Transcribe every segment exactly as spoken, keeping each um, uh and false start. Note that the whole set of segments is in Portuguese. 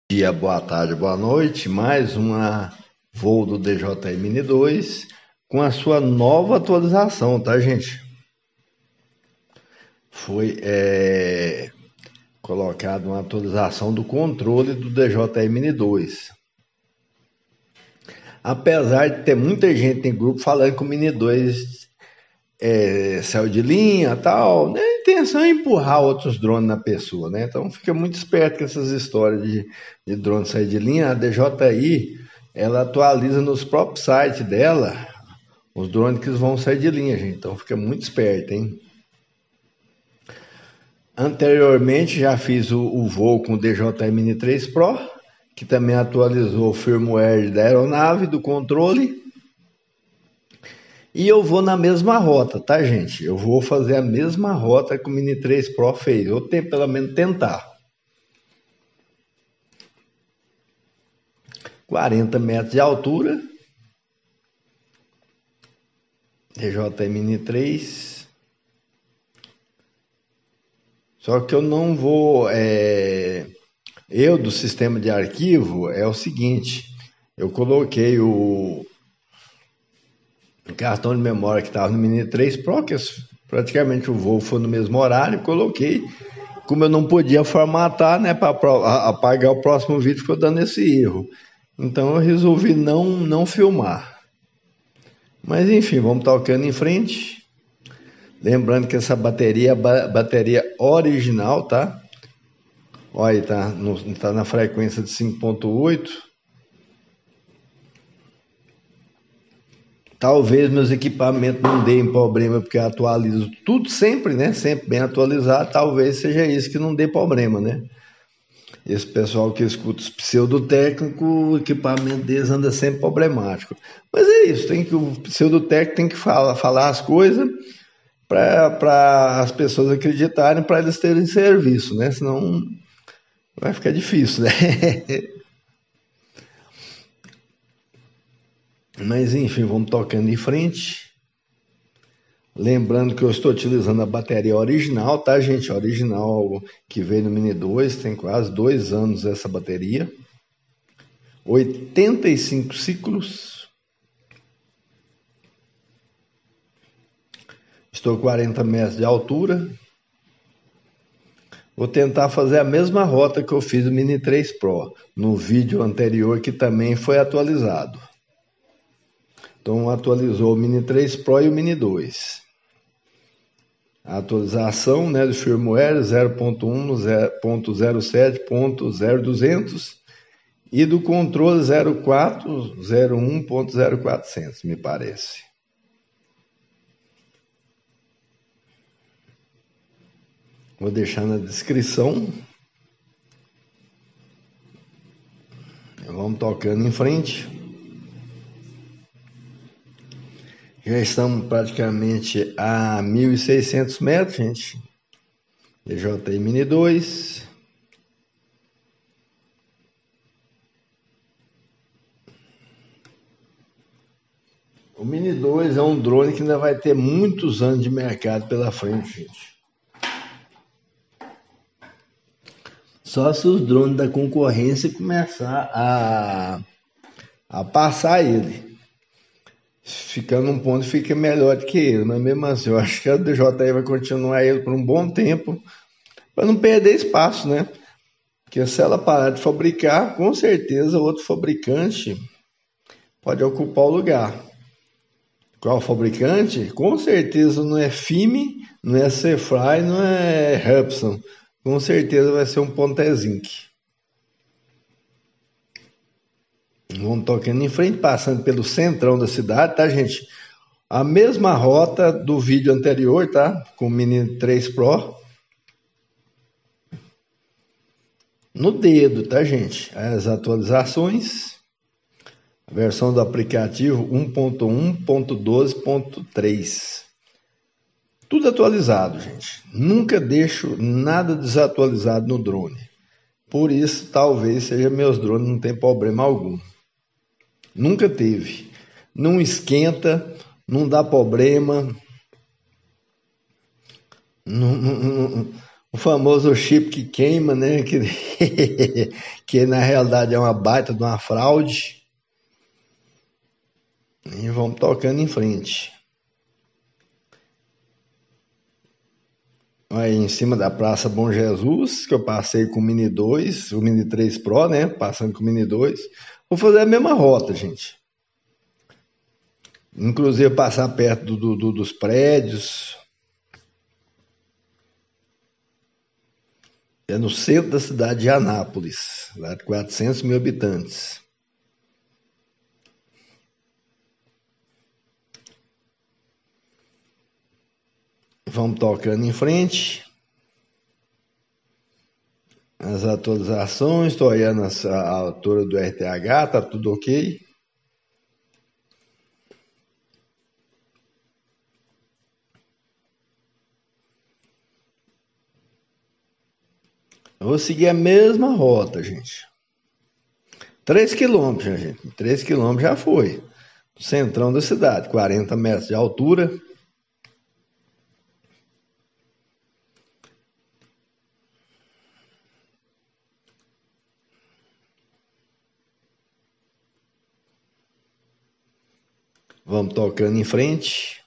Dia, boa tarde, boa noite. Mais uma voo do D J I Mini dois com a sua nova atualização, tá, gente? Foi é, colocada uma atualização do controle do D J I Mini dois. Apesar de ter muita gente em grupo falando que o Mini dois é, saiu de linha e tal, né? A intenção é empurrar outros drones na pessoa, né? Então fica muito esperto com essas histórias de, de drone sair de linha. A D J I, ela atualiza nos próprios sites dela os drones que vão sair de linha, gente. Então fica muito esperto, hein? Anteriormente já fiz o, o voo com o D J I Mini três Pro, que também atualizou o firmware da aeronave, do controle. E eu vou na mesma rota, tá, gente? Eu vou fazer a mesma rota que o Mini três Pro fez. Eu tenho pelo menos tentar. quarenta metros de altura. D J I Mini três. Só que eu não vou... É... Eu, do sistema de arquivo, é o seguinte. Eu coloquei o... o cartão de memória que estava no Mini três Pro, que praticamente o voo foi no mesmo horário, coloquei. Como eu não podia formatar, né, para apagar o próximo vídeo, ficou dando esse erro. Então eu resolvi não, não filmar. Mas enfim, vamos tocando em frente. Lembrando que essa bateria é a bateria original, tá? Olha aí, tá, no, tá na frequência de cinco ponto oito. Talvez meus equipamentos não deem problema, porque eu atualizo tudo sempre, né? Sempre bem atualizado. Talvez seja isso que não dê problema, né? Esse pessoal que escuta os pseudotécnicos, o equipamento deles anda sempre problemático. Mas é isso, tem que, o pseudotécnico tem que falar, falar as coisas para as pessoas acreditarem, para eles terem serviço, né? Senão vai ficar difícil, né? Mas enfim, vamos tocando em frente. Lembrando que eu estou utilizando a bateria original, tá, gente? Original que veio no Mini dois, tem quase dois anos essa bateria. oitenta e cinco ciclos. Estou a quarenta metros de altura. Vou tentar fazer a mesma rota que eu fiz no Mini três Pro, no vídeo anterior que também foi atualizado. Então atualizou o Mini três Pro e o Mini dois. A atualização, né, do firmware zero ponto um, zero ponto zero sete ponto zero duzentos e do controle zero quatro zero um ponto zero quatrocentos, me parece. Vou deixar na descrição. Vamos tocando em frente. Já estamos praticamente a mil e seiscentos metros, gente. D J I Mini dois. O Mini dois é um drone que ainda vai ter muitos anos de mercado pela frente, gente. Só se os drones da concorrência começar a, a passar ele. Ficando um ponto, fica melhor do que ele. Mas mesmo assim, eu acho que a D J I vai continuar ele por um bom tempo, para não perder espaço, né? Porque se ela parar de fabricar, com certeza outro fabricante pode ocupar o lugar. Qual fabricante? Com certeza não é F I M E, não é Cefly, não é Hubsan. Com certeza vai ser um Pontezinc. Vamos tocando em frente, passando pelo centrão da cidade, tá, gente? A mesma rota do vídeo anterior, tá? Com o Mini três Pro. No dedo, tá, gente? As atualizações. A versão do aplicativo um ponto um ponto doze ponto três. Tudo atualizado, gente. Nunca deixo nada desatualizado no drone. Por isso, talvez seja meus drones não tem problema algum. Nunca teve. Não esquenta, não dá problema. Não, não, não, O famoso chip que queima, né? Que, que na realidade é uma baita de uma fraude. E vamos tocando em frente. Aí em cima da Praça Bom Jesus, que eu passei com o Mini dois, o Mini três Pro, né? Passando com o Mini dois. Vou fazer a mesma rota, gente. Inclusive passar perto do, do, dos prédios. É no centro da cidade de Anápolis, lá de quatrocentos mil habitantes. Vamos tocando em frente. As atualizações, estou olhando a altura do R T H, tá tudo ok. Eu vou seguir a mesma rota, gente. três quilômetros, gente. três quilômetros já foi. Centrão da cidade, quarenta metros de altura. Vamos tocando em frente.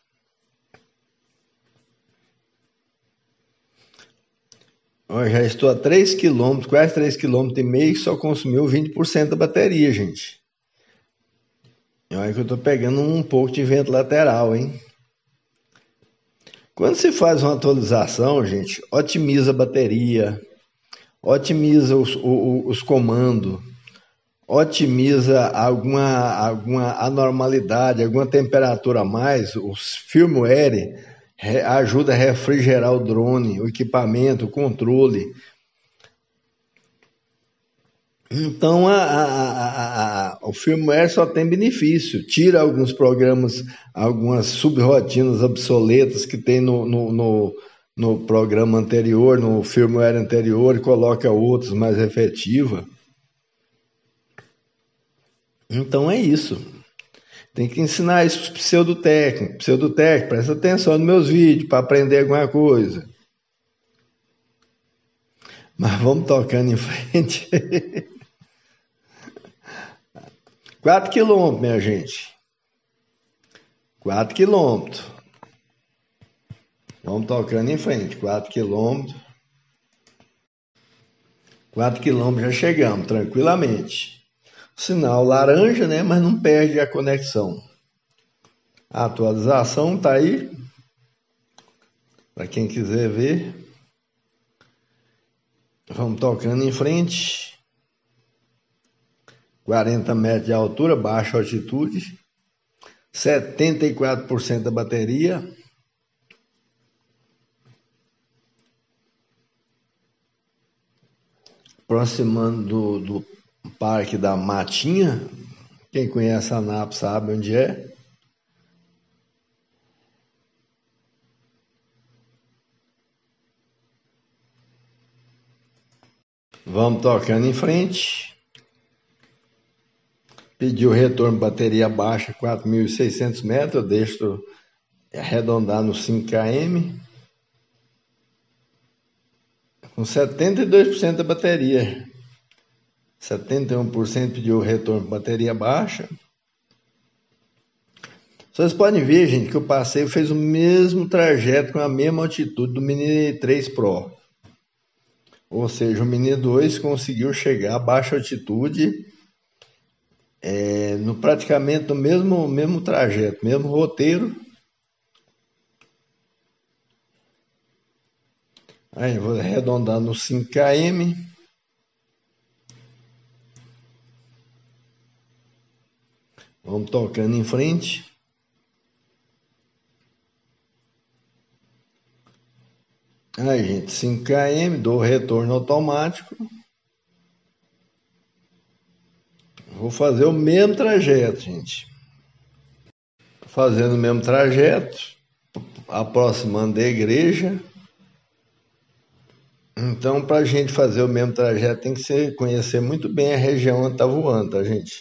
Eu já estou a três quilômetros, quase três quilômetros e meio, que só consumiu vinte por cento da bateria, gente. Olha que eu estou pegando um pouco de vento lateral, hein? Quando se faz uma atualização, gente, otimiza a bateria, otimiza os, os, os comandos, otimiza alguma, alguma anormalidade, alguma temperatura a mais, os firmware re, ajuda a refrigerar o drone, o equipamento, o controle. Então a, a, a, a, o firmware só tem benefício, tira alguns programas, algumas subrotinas obsoletas que tem no, no, no, no programa anterior, no firmware anterior, e coloca outros mais efetivos. Então é isso. Tem que ensinar isso para os pseudotécnicos. Pseudotécnico, presta atenção nos meus vídeos para aprender alguma coisa. Mas vamos tocando em frente. quatro quilômetros, minha gente. quatro quilômetros. Vamos tocando em frente. quatro quilômetros. quatro quilômetros já chegamos, tranquilamente. Sinal laranja, né? Mas não perde a conexão. A atualização está aí. Para quem quiser ver. Vamos tocando em frente. quarenta metros de altura, baixa altitude. setenta e quatro por cento da bateria. Aproximando do, do Parque da Matinha. Quem conhece a Anápolis sabe onde é. Vamos tocando em frente. Pediu retorno bateria baixa, quatro mil e seiscentos metros. Eu deixo arredondar no cinco quilômetros. Com setenta e dois por cento da bateria. setenta e um por cento pediu retorno bateria baixa. Vocês podem ver, gente, que o passeio fez o mesmo trajeto com a mesma altitude do Mini três Pro. Ou seja, o Mini dois conseguiu chegar a baixa altitude é, no praticamente no mesmo, mesmo trajeto, mesmo roteiro. Aí vou arredondar no cinco quilômetros. Vamos tocando em frente. Aí, gente, cinco quilômetros, dou retorno automático. Vou fazer o mesmo trajeto, gente. Fazendo o mesmo trajeto, aproximando da igreja. Então, para a gente fazer o mesmo trajeto, tem que ser, conhecer muito bem a região onde está voando, tá, gente?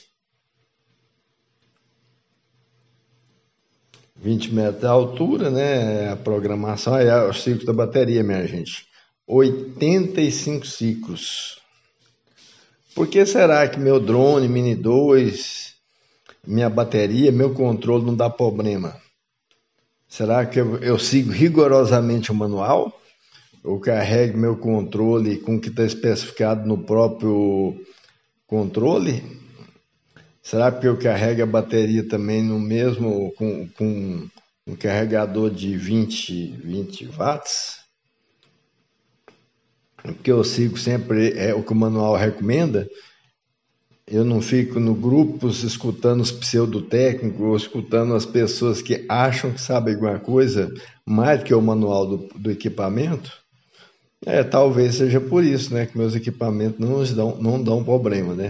vinte metros de altura, né? A programação é o ciclo da bateria, minha gente. oitenta e cinco ciclos. Por que será que meu drone Mini dois, minha bateria, meu controle não dá problema? Será que eu, eu sigo rigorosamente o manual? Eu carrego meu controle com o que está especificado no próprio controle? Será que eu carrego a bateria também no mesmo, com, com um carregador de vinte, vinte watts? Porque eu sigo sempre é, o que o manual recomenda. Eu não fico no grupos escutando os pseudotécnicos ou escutando as pessoas que acham que sabem alguma coisa mais do que o manual do, do equipamento. É, talvez seja por isso, né, que meus equipamentos não dão, não dão problema, né?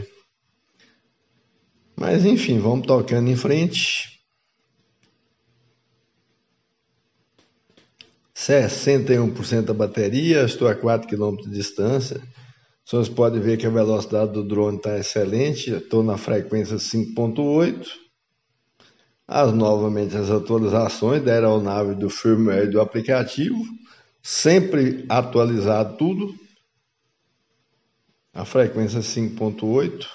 Mas enfim, vamos tocando em frente. sessenta e um por cento da bateria, estou a quatro quilômetros de distância. Vocês podem ver que a velocidade do drone está excelente, estou na frequência cinco ponto oito. As, novamente as atualizações da aeronave, do firmware do aplicativo, sempre atualizado tudo. A frequência cinco ponto oito.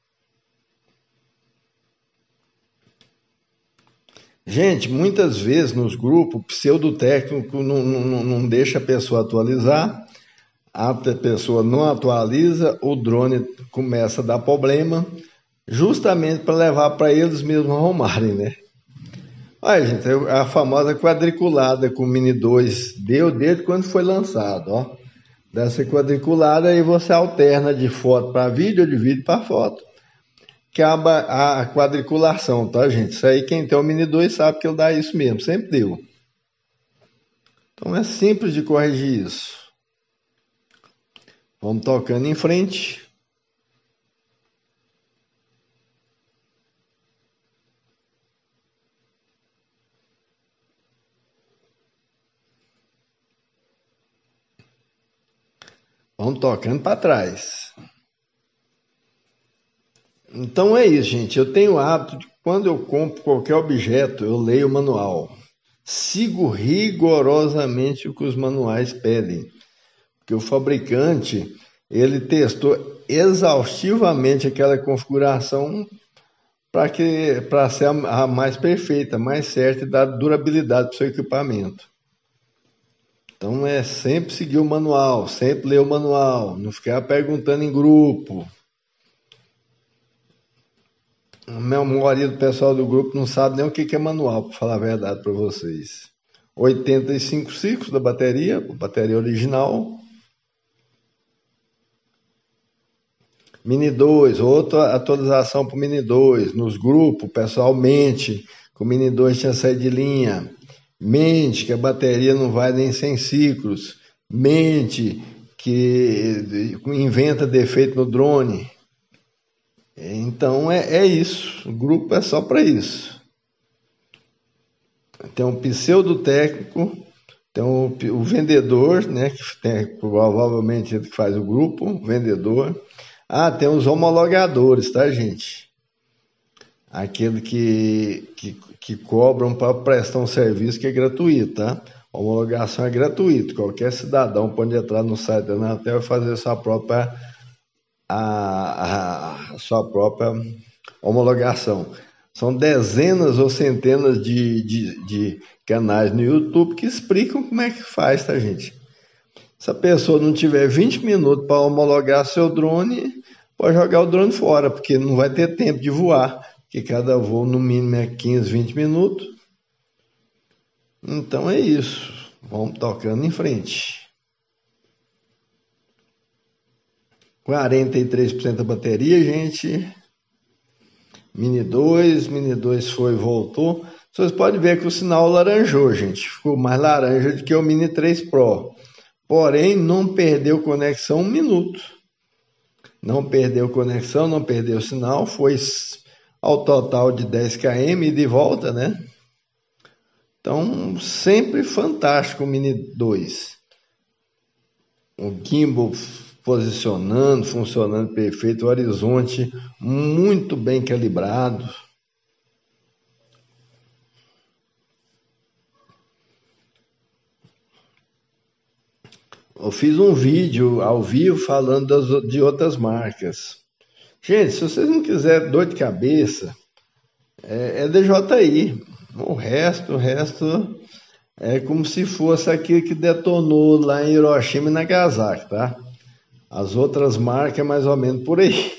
Gente, muitas vezes nos grupos, o pseudotécnico não, não, não deixa a pessoa atualizar, a pessoa não atualiza, o drone começa a dar problema, justamente para levar para eles mesmos arrumarem, né? Olha, gente, a famosa quadriculada com o Mini dois deu desde quando foi lançado, ó. Dessa quadriculada aí você alterna de foto para vídeo, de vídeo para foto. Acaba a quadriculação, tá, gente? Isso aí quem tem o Mini dois sabe que ele dá isso mesmo, sempre deu. Então é simples de corrigir isso. Vamos tocando em frente. Vamos tocando para trás. Então é isso, gente. Eu tenho o hábito de quando eu compro qualquer objeto, eu leio o manual. Sigo rigorosamente o que os manuais pedem. Porque o fabricante, ele testou exaustivamente aquela configuração para que para ser a, a mais perfeita, mais certa e dar durabilidade para o seu equipamento. Então é sempre seguir o manual, sempre ler o manual, não ficar perguntando em grupo. A maioria do pessoal do grupo não sabe nem o que é manual, para falar a verdade para vocês. oitenta e cinco ciclos da bateria, bateria original. Mini dois, outra atualização para o Mini dois. Nos grupos, o pessoal mente que o Mini dois tinha saído de linha. Mente que a bateria não vai nem cem ciclos. Mente que inventa defeito no drone. Então é, é isso. O grupo é só para isso. Tem um pseudo técnico, tem um, o vendedor, né, que tem, provavelmente ele que faz o grupo, o vendedor. Ah, tem os homologadores, tá, gente? Aquele que, que, que cobram para prestar um serviço que é gratuito, tá? A homologação é gratuita. Qualquer cidadão pode entrar no site da Anatel e fazer a sua própria, a, a sua própria homologação. São dezenas ou centenas de, de, de canais no YouTube que explicam como é que faz, tá, gente? Se a pessoa não tiver vinte minutos para homologar seu drone, pode jogar o drone fora, porque não vai ter tempo de voar, porque cada voo no mínimo é quinze, vinte minutos. Então é isso. Vamos tocando em frente. quarenta e três por cento da bateria, gente. Mini dois, Mini dois foi e voltou. Vocês podem ver que o sinal laranjou, gente. Ficou mais laranja do que o Mini três Pro. Porém, não perdeu conexão um minuto. Não perdeu conexão, não perdeu sinal. Foi ao total de dez quilômetros e de volta, né? Então, sempre fantástico o Mini dois. O gimbal posicionando, funcionando perfeito, o horizonte muito bem calibrado. eu fiz um vídeo ao vivo falando das, de outras marcas. Gente, se vocês não quiserem dor de cabeça, é, é D J I. O resto, o resto é como se fosse aquilo que detonou lá em Hiroshima e Nagasaki, tá? As outras marcas é mais ou menos por aí.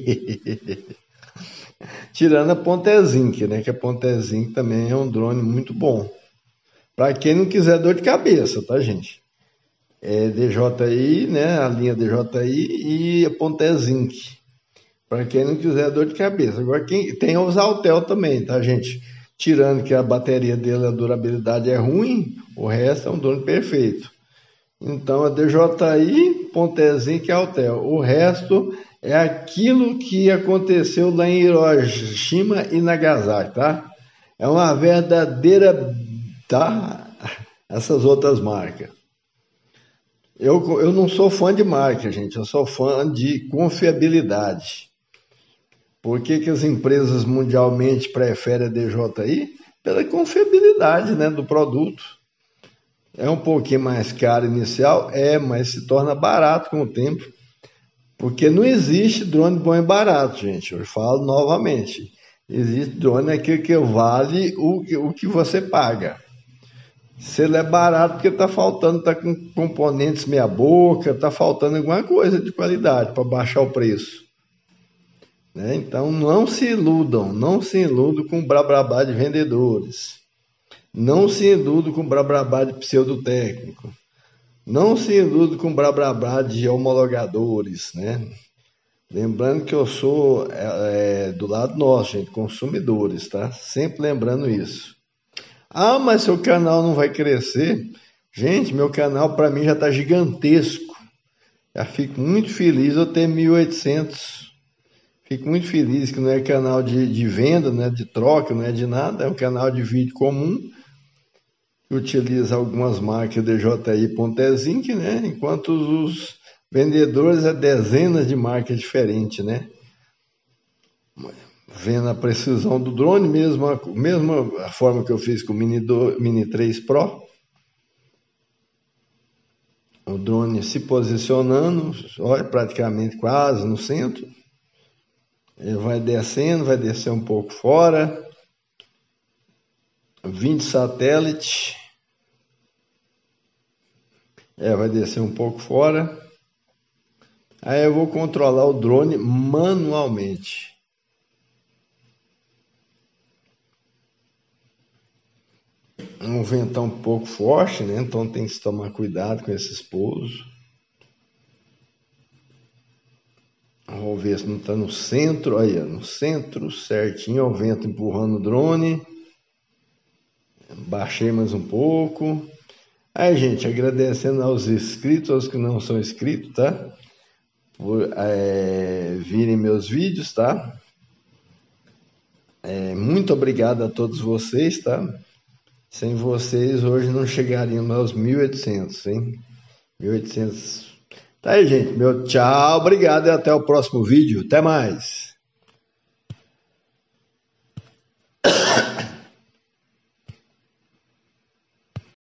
Tirando a Pontezink, né? Que a Pontezink também é um drone muito bom. Para quem não quiser dor de cabeça, tá, gente? É D J I, né? A linha D J I e a Pontezink. Para quem não quiser dor de cabeça. Agora, quem tem os Autel também, tá, gente? Tirando que a bateria dele, a durabilidade é ruim, o resto é um drone perfeito. Então, a D J I, Pontezink e Autel. O resto é aquilo que aconteceu lá em Hiroshima e Nagasaki, tá? É uma verdadeira, tá? Essas outras marcas. Eu, eu não sou fã de marca, gente. Eu sou fã de confiabilidade. Por que que as empresas mundialmente preferem a D J I? Pela confiabilidade, né, do produto. É um pouquinho mais caro inicial? É, mas se torna barato com o tempo. Porque não existe drone bom e barato, gente. Eu falo novamente. Existe drone aquilo que vale o que, o que você paga. Se ele é barato, porque está faltando, está com componentes meia boca, está faltando alguma coisa de qualidade para baixar o preço. Né? Então não se iludam, não se iludam com o brabrabá de vendedores. Não se iludam com o brabrabá de pseudotécnico. Não se iludam com o brabrabá de homologadores, né? Lembrando que eu sou é, do lado nosso, gente, consumidores, tá? Sempre lembrando isso. Ah, mas seu canal não vai crescer? Gente, meu canal para mim já está gigantesco. Já fico muito feliz eu ter mil e oitocentos. Fico muito feliz que não é canal de, de venda, não é de troca, não é de nada. É um canal de vídeo comum. Que utiliza algumas marcas D J I e Pontezink, né? Enquanto os vendedores é dezenas de marcas diferentes, né? Vendo a precisão do drone, mesmo a mesma forma que eu fiz com o Mini, do, Mini três Pro. O drone se posicionando, olha, praticamente quase no centro. Ele vai descendo, vai descer um pouco fora. vinte satélites. É, vai descer um pouco fora. Aí eu vou controlar o drone manualmente. Um ventão um pouco forte, né? Então tem que se tomar cuidado com esses pousos. Vamos ver se não está no centro. Aí, no centro certinho, o vento empurrando o drone. Baixei mais um pouco. Aí, gente, agradecendo aos inscritos, aos que não são inscritos, tá? Por é, virem meus vídeos, tá? É, muito obrigado a todos vocês, tá? Sem vocês, hoje não chegaríamos aos mil e oitocentos, hein? mil e oitocentos. Tá aí, gente. Meu tchau, obrigado e até o próximo vídeo. Até mais.